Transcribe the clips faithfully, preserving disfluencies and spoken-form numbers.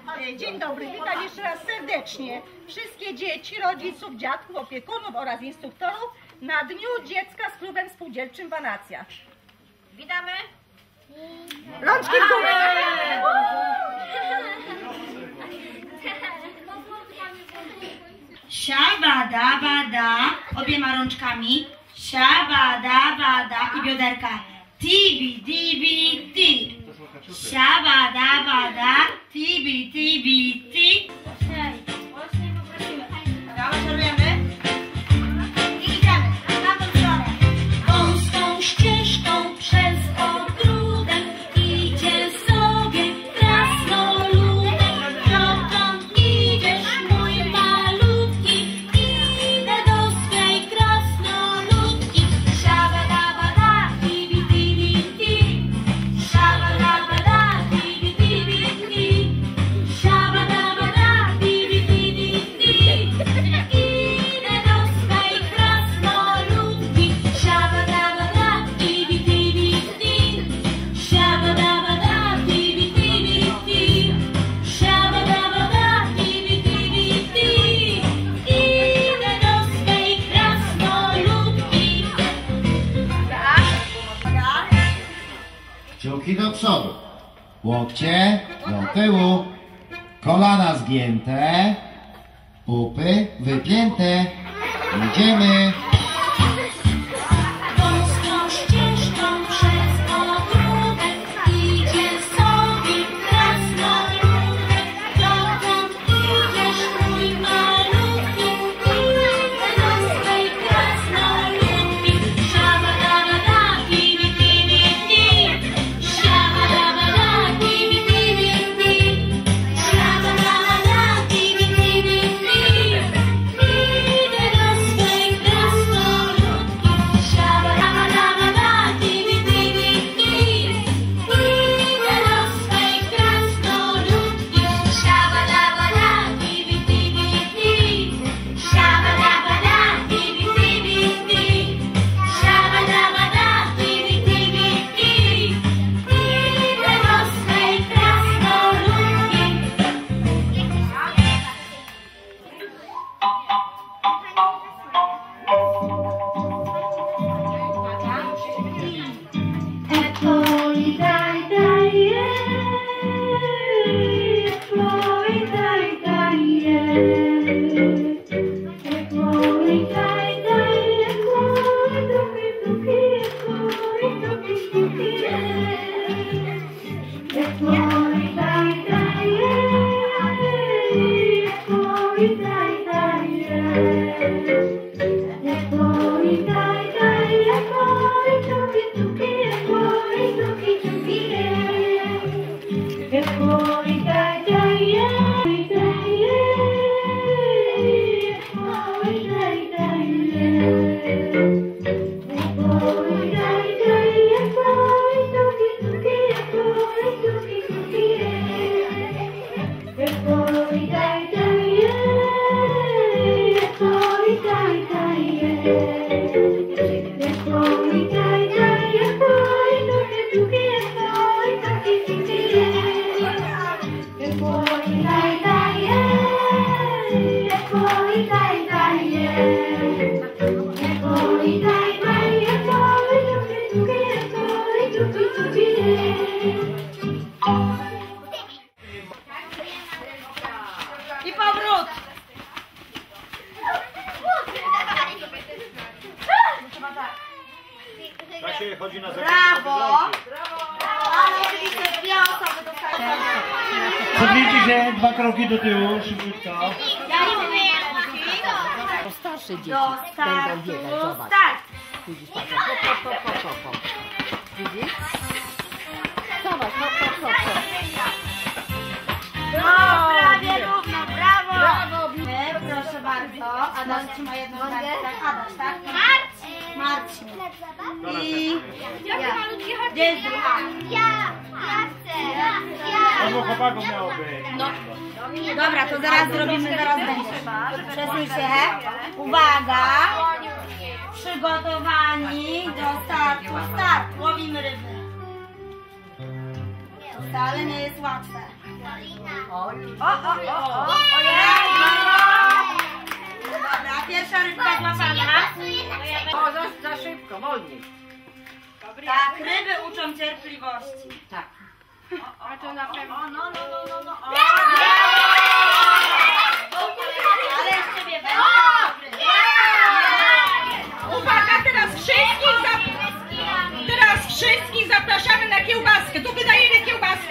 Dzień dobry, witam jeszcze raz serdecznie wszystkie dzieci, rodziców, dziadków, opiekunów oraz instruktorów na Dniu Dziecka z Klubem Spółdzielczym Wanacja. Witamy! Rączki w górę! Siabada, bada, obiema rączkami. Siabada, bada i bioderka. Tibi, tibi, ti. Siabada, bada, tibi, tibi, ti. Obserwujemy. I idziemy na tą stronę. Wąską ścieżką przez ogródek idzie sobie krasnoludek. Dokąd idziesz, mój malutki? Idę do swej krasnoludki. Siabada, tibi, tibi, ti. Siabada, tibi, tibi, ti. Siabada, tibi, tibi, ti. Idę do swej krasnoludki. Siabada, tibi, tibi, ti. Siabada, tibi, tibi, ti. Siabada, tibi, tibi, ti. Idę do swej krasnoludki. Kciuki do przodu, łokcie do tyłu, kolana zgięte, pupy wypięte. Idziemy. Wąską ścieżką przez ogródek idzie sobie krasnoludek. Dokąd idziesz, mój malutki? Idę do swej krasnoludki. Siabada, tibi, tibi, ti. Siabada, tibi, tibi, ti. Siabada, tibi, tibi, ti. Idę do swej krasnoludki. Siabada, tibi, tibi, ti. Idę do swej krasnoludki. Siabada, tibi, tibi, ti. Siabada, tibi, tibi, ti. Siabada, tibi, tibi, ti. Idę do swej krasnoludki. Epoi dai dai epoi dai dai epoi dai dai epoi tuki tuki epoi tuki tuki epoi dai dai epoi dai dai epoi dai dai epoi tuki tuki epoi tuki tuki epoi dai dai epoi dai epoi dai dai epoi dai dai epoi tuki tuki epoi tuki tuki epoi dai dai epoi dai dai epoi dai dai epoi tuki tuki epoi tuki tuki epoi dai dai epoi dai dai epoi dai dai epoi tuki tuki epoi tuki tuki. I powrót! Tak się chodzi na zakupy. Brawo! Ale oczywiście dwie osoby dostają. Cofnijcie się dwa kroki do tyłu, szybciutko. Ja nie umiem. To starsze dzieci Do będą startu, biegać, zobacz. start! Widzisz, patrz, hop, hop, hop, hop, hop, hop. Widzisz? Zobacz, hop, hop, hop, hop. No, prawie równo, brawo! Brawo, Proszę bardzo. Adaś trzyma jedną rękę. Adaś, tak? Marcin! Marcin. I... Ja. Gdzie jest druga? Ja! Ja chcę! Ja! Albo chłopaków miało być. Dobra, to zaraz zrobimy, zaraz będzie. Przesuń się. Uwaga. Przygotowani do startu. Start. Łowimy ryby. To wcale nie jest łatwe. Karolina. O, o, o, o. Dobra, pierwsza rybka złapana. O, za, za szybko, wolniej. Tak, ryby uczą cierpliwości. Tak. A to na pewno. O, no, no, no, no, no. O, ale z ciebie będzie. Uwaga, teraz wszystkich, za... teraz wszystkich zapraszamy na kiełbaskę. Tu wydajemy kiełbaskę.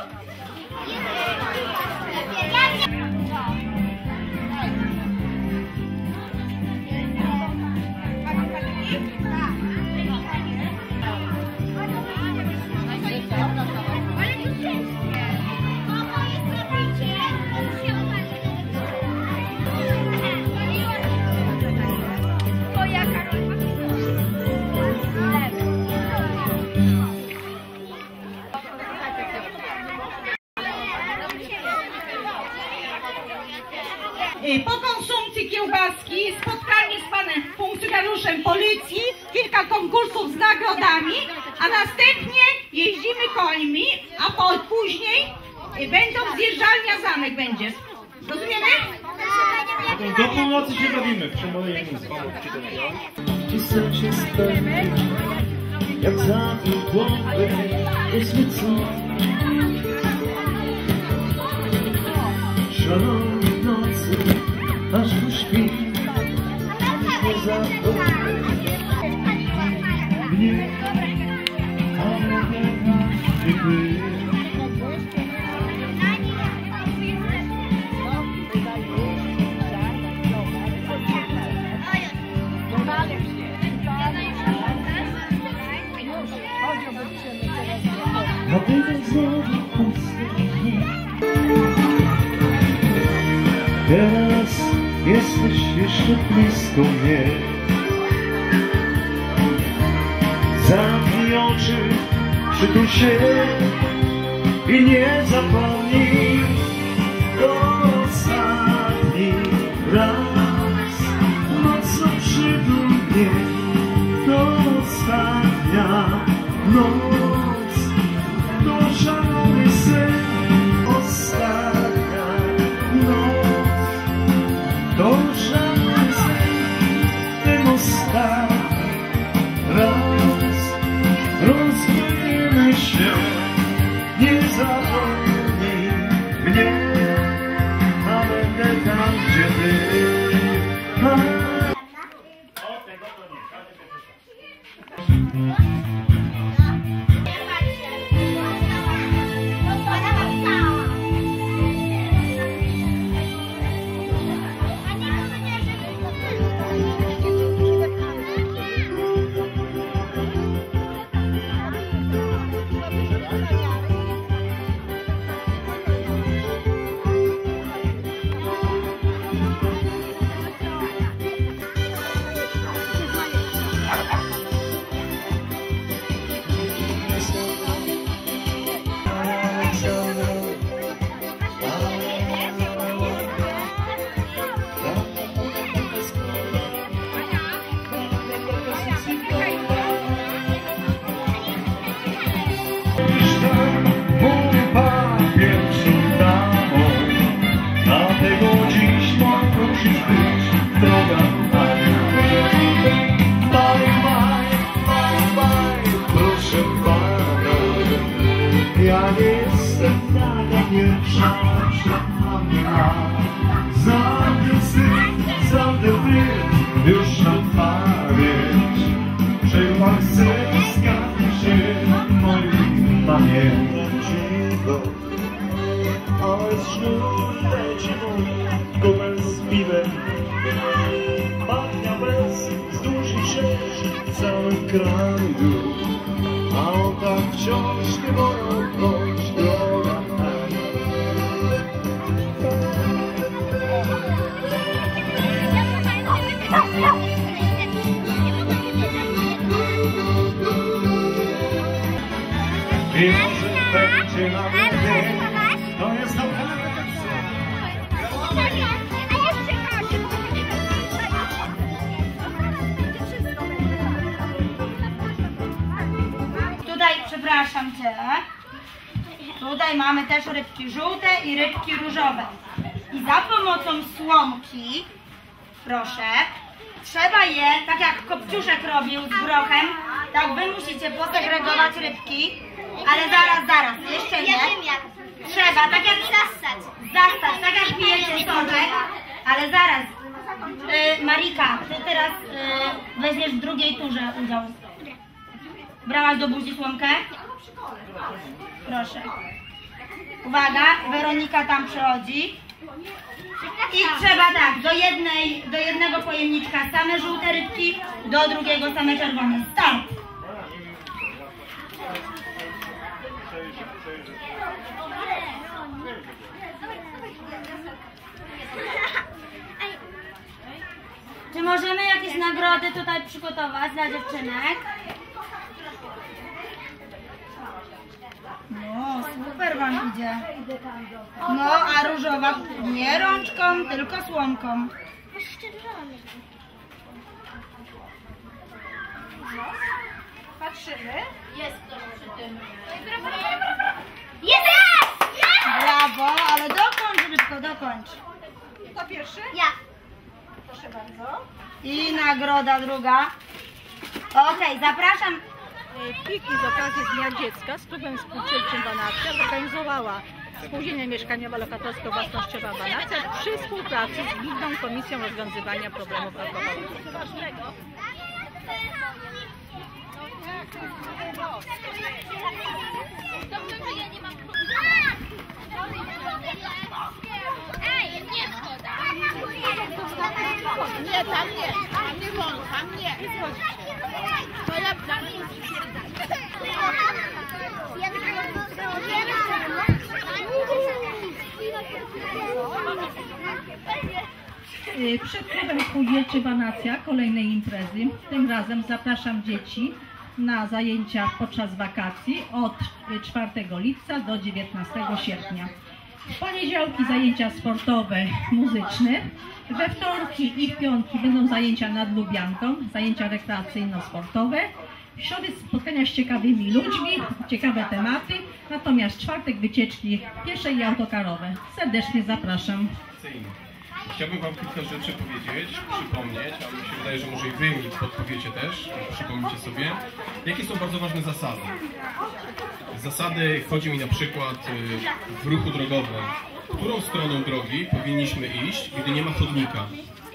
Po konsumpcji kiełbaski spotkanie z panem funkcjonariuszem policji, kilka konkursów z nagrodami, a następnie jeździmy końmi, a po, później będą zjeżdżalnia zamek będzie. Rozumiemy? Do północy się bawimy w Przemolej jak zabił głowę kosmicy. Szalony w nocy, aż uśpi, już nie zapomnę mnie, ale nie by. Na tyle znowu puste dni. Teraz jesteś jeszcze blisko mnie. Zamknij oczy, przytul się i nie zapomnij. To ostatni raz mocno przytul mnie. To ostatnia noc, to szalony sen. Ostatnia noc, to żaden sen, ten ostatni raz rozpłyniemy się, nie zapomnij mnie, a będę tam, gdzie ty. Ja jestem taka pierwsza, szanowna. Zamknę wstyd, zamknę wstyd, już na pamięć. Czego chcę, skarży się moim pamiętam cicho. Ale sznur leci mój, kubel z piwem. Pachnia bez wzdłuż i wszerz w całym kraju. A oka wciąż nie wolą choć droga tak. I może będzie na mnie, to jest naprawdę Tutaj, przepraszam cię. Tutaj tutaj mamy też rybki żółte i rybki różowe. I za pomocą słomki, proszę, trzeba je, tak jak Kopciuszek robił z grochem, tak wy musicie posegregować rybki, ale zaraz, zaraz, jeszcze nie. Trzeba, tak jak zastać, zastać, tak jak pijecie soczek, ale zaraz. Yy, Marika, ty teraz yy, weźmiesz w drugiej turze udział. Brałaś do buzi słomkę? Proszę. Uwaga, Weronika tam przychodzi. I trzeba tak, do, jednej, do jednego pojemniczka same żółte rybki, do drugiego same czerwone. Start! Czy możemy jakieś nagrody tutaj przygotować dla dziewczynek? No, super wam idzie. No, a różowa nie rączką, tylko słomką. Patrzymy. Jest ktoś przy tym. Jest! Brawo, ale dokończ, rybko, dokończ. Kto pierwszy? Ja. Proszę bardzo. I nagroda druga. Okej, zapraszam. Piki z okazji Dnia Dziecka z Klubem Spółdzielczym Banacja zorganizowała Spółdzielnia Mieszkaniowa Lokatorsko-Własnościowa Banacja przy współpracy z Gminną Komisją Rozwiązywania Problemów Alkoholowych. Nie, tam nie, tam nie wolno, tam nie. To ja tam nie. Przed Klubem Spółdzielczym Banacja kolejnej imprezy. Tym razem zapraszam dzieci na zajęcia podczas wakacji od czwartego lipca do dziewiętnastego sierpnia. W poniedziałki zajęcia sportowe, muzyczne. We wtorki i w piątki będą zajęcia nad Lubianką, zajęcia rekreacyjno-sportowe. W środę spotkania z ciekawymi ludźmi, ciekawe tematy. Natomiast w czwartek wycieczki piesze i autokarowe. Serdecznie zapraszam. Chciałbym wam kilka rzeczy powiedzieć, przypomnieć, a mi się wydaje, że może i wy mi podpowiecie też, przypomnijcie sobie, jakie są bardzo ważne zasady. Zasady, chodzi mi na przykład w ruchu drogowym, którą stroną drogi powinniśmy iść, gdy nie ma chodnika.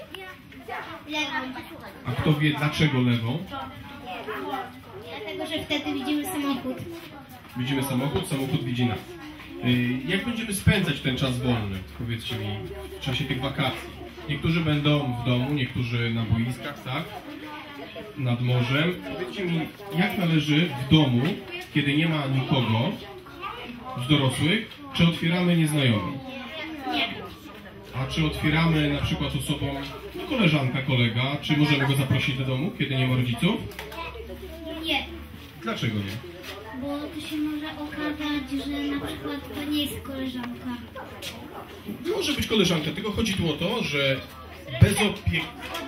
A kto wie dlaczego lewą? Dlatego, że wtedy widzimy samochód. Widzimy samochód, samochód widzi nas. Jak będziemy spędzać ten czas wolny, powiedzcie mi, w czasie tych wakacji? Niektórzy będą w domu, niektórzy na boiskach, tak? Nad morzem. Powiedzcie mi, jak należy w domu, kiedy nie ma nikogo z dorosłych, czy otwieramy nieznajomych? Nie. A czy otwieramy na przykład osobom, no koleżanka, kolega, czy możemy go zaprosić do domu, kiedy nie ma rodziców? Nie. Dlaczego nie? Bo to się może okazać, że na przykład to nie jest koleżanka. Może być koleżanka, tylko chodzi tu o to, że bez opieki...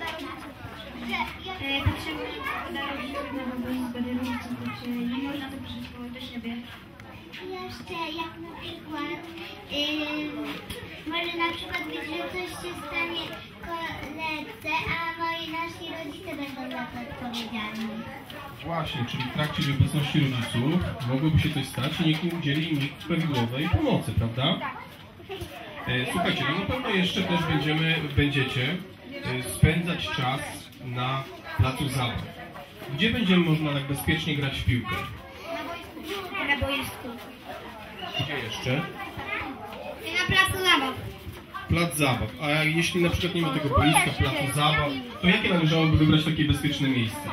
Nie można to przyszło do siebie. Jeszcze jak na przykład yy, może na przykład być, że coś się stanie koledze, a moi nasi rodzice będą za to odpowiedzialni. Właśnie, czyli w trakcie nieobecności rodziców mogłoby się coś stać i nikt nie udzieli im prawidłowej pomocy, prawda? E, słuchajcie, no na pewno jeszcze też będziemy, będziecie e, spędzać czas na placu zabaw. Gdzie będzie można tak bezpiecznie grać w piłkę? Na boisku. Gdzie jeszcze? Na placu zabaw. Plac zabaw. A jeśli na przykład nie ma tego boiska, placu zabaw, to jakie należałoby wybrać takie bezpieczne miejsce?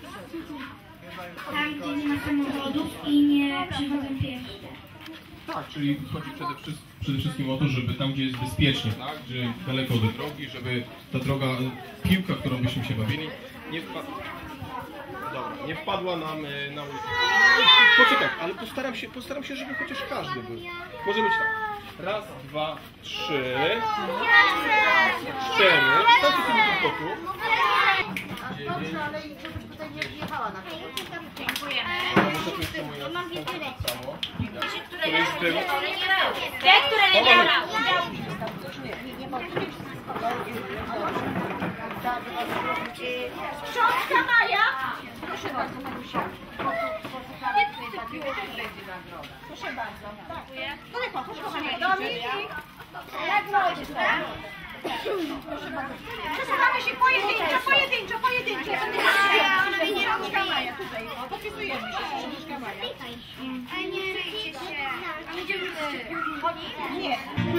Tam, gdzie nie ma samochodów i nie przychodzą piesi. Tak, czyli chodzi przede wszystkim, przede wszystkim o to, żeby tam, gdzie jest bezpiecznie, tak, gdzie daleko od drogi, żeby ta droga, piłka, którą byśmy się bawili, nie wpadła, dobra, nie wpadła nam e, na ulicę. Poczekaj, ale postaram się, postaram się, żeby chociaż każdy był. Może być tak. Raz, dwa, trzy, cztery. Stańcie sobie w boku. Dobrze, ale żebyś tutaj nie wjechała na to. Dziękujemy. Mam widelec. Które nie brały. Te, które nie brały. Książka Maja. Proszę bardzo, Marusia. Proszę bardzo. Tak. Daleko, chodź kochanie. Dominik. Jak możesz, tak? Proszę bardzo. Przesuwamy się pojedynczo, pojedynczo, pojedynczo. Książka Maja, tutaj. O, podpisujemy się. Książka Maja. A nie ryjcie się. A będziemy Nie.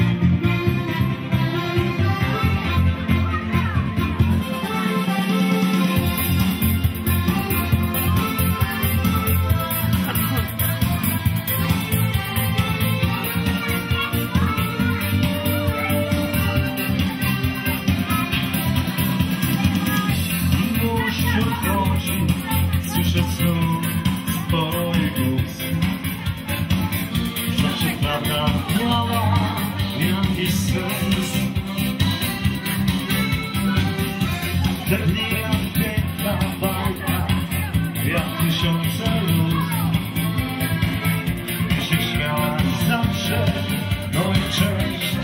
Słyszę znów twoje głosy. Zawsze prawda miała jakiś sens. Te dni jak piękna bajka, jak tysiące luz. Się śmiała zawsze, no i cześć.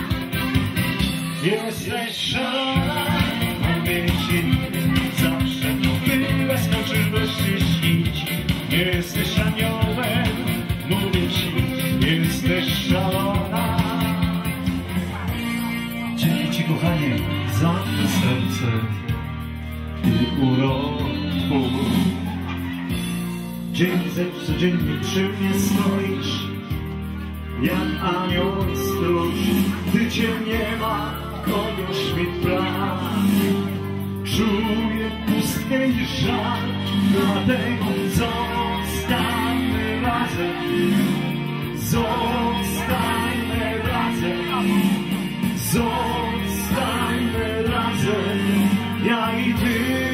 Jesteś szalona, mówię ci zawsze. Chyba skoczysz wreszcie śnić. Jesteś aniołem, mówię ci, jesteś szalona. Dzięki ci, kochanie, za to serce i urok twój. Dzięki, że codziennie przy mnie stoisz, jak anioł stróż. Gdy cię nie ma, kogo świt plan. Czuję pustkę i żal, dlatego zostańmy razem. Zostańmy razem. Zostańmy razem, ja i ty.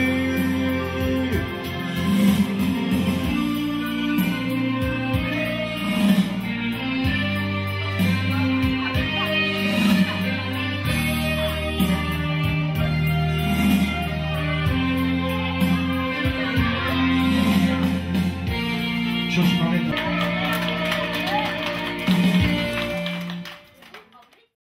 Książka